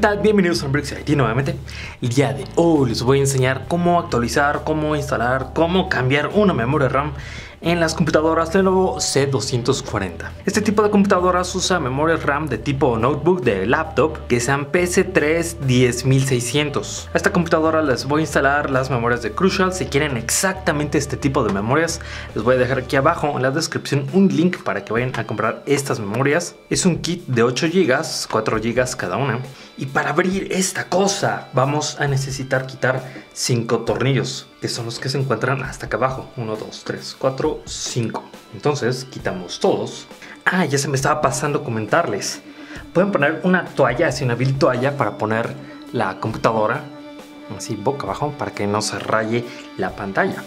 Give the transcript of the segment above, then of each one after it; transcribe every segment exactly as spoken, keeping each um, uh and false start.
tal? Bienvenidos a Unbrix I T nuevamente. El día de hoy les voy a enseñar cómo actualizar, cómo instalar, cómo cambiar una memoria RAM en las computadoras Lenovo C doscientos cuarenta. Este tipo de computadoras usa memorias RAM de tipo notebook de laptop que sean P C tres diez mil seiscientos. A esta computadora les voy a instalar las memorias de Crucial. Si quieren exactamente este tipo de memorias, les voy a dejar aquí abajo en la descripción un link para que vayan a comprar estas memorias. Es un kit de ocho gigas, cuatro gigas cada una. Y para abrir esta cosa vamos a necesitar quitar cinco tornillos, que son los que se encuentran hasta acá abajo. uno, dos, tres, cuatro, cinco. Entonces quitamos todos. Ah, ya se me estaba pasando comentarles. Pueden poner una toalla, así una vil toalla para poner la computadora así boca abajo para que no se raye la pantalla.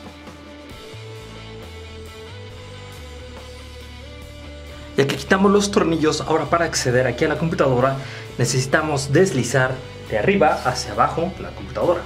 Ya que quitamos los tornillos, ahora para acceder aquí a la computadora necesitamos deslizar de arriba hacia abajo la computadora.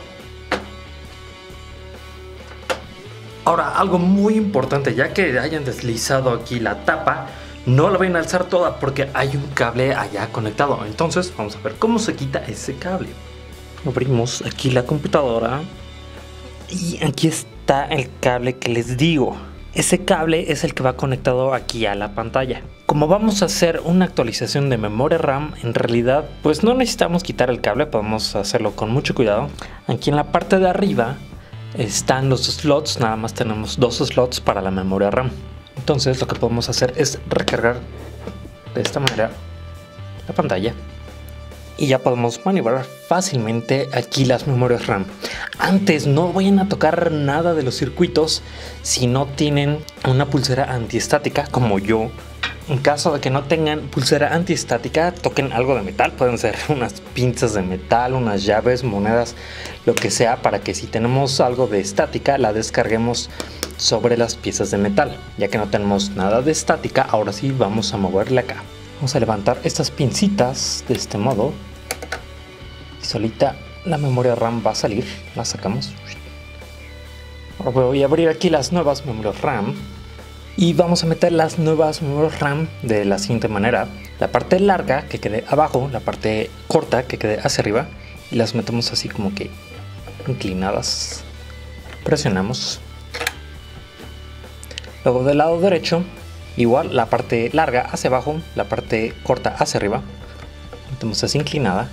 Ahora, algo muy importante, ya que hayan deslizado aquí la tapa, no la vayan a alzar toda porque hay un cable allá conectado. Entonces vamos a ver cómo se quita ese cable. Abrimos aquí la computadora y aquí está el cable que les digo. Ese cable es el que va conectado aquí a la pantalla. Como vamos a hacer una actualización de memoria RAM, en realidad pues no necesitamos quitar el cable, podemos hacerlo con mucho cuidado. Aquí en la parte de arriba están los slots, nada más tenemos dos slots para la memoria RAM. Entonces lo que podemos hacer es recargar de esta manera la pantalla y ya podemos maniobrar fácilmente aquí las memorias RAM. Antes no vayan a tocar nada de los circuitos si no tienen una pulsera antiestática como yo. En caso de que no tengan pulsera antiestática, toquen algo de metal, pueden ser unas pinzas de metal, unas llaves, monedas, lo que sea, para que si tenemos algo de estática la descarguemos sobre las piezas de metal. Ya que no tenemos nada de estática, ahora sí vamos a moverle acá. Vamos a levantar estas pincitas de este modo y solita la memoria RAM va a salir, la sacamos. Ahora voy a abrir aquí las nuevas memorias RAM. Y vamos a meter las nuevas memorias RAM de la siguiente manera. La parte larga que quede abajo, la parte corta que quede hacia arriba. Y las metemos así como que inclinadas. Presionamos. Luego del lado derecho, igual la parte larga hacia abajo, la parte corta hacia arriba. Metemos así inclinada.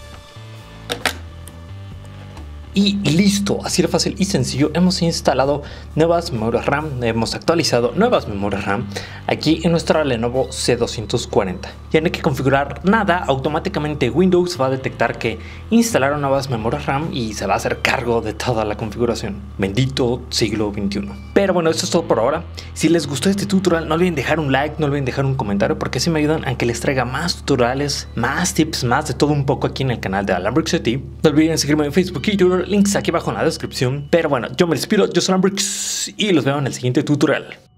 Y listo, así de fácil y sencillo hemos instalado nuevas memorias RAM, hemos actualizado nuevas memorias RAM aquí en nuestra Lenovo C doscientos cuarenta. Ya no hay que configurar nada, automáticamente Windows va a detectar que instalaron nuevas memorias RAM y se va a hacer cargo de toda la configuración. Bendito siglo veintiuno. Pero bueno, esto es todo por ahora. Si les gustó este tutorial, no olviden dejar un like, no olviden dejar un comentario porque así me ayudan a que les traiga más tutoriales, más tips, más de todo un poco aquí en el canal de Unbrix I T. No olviden seguirme en Facebook y Twitter, links aquí abajo en la descripción. Pero bueno, yo me despido, yo soy Unbrix y los veo en el siguiente tutorial.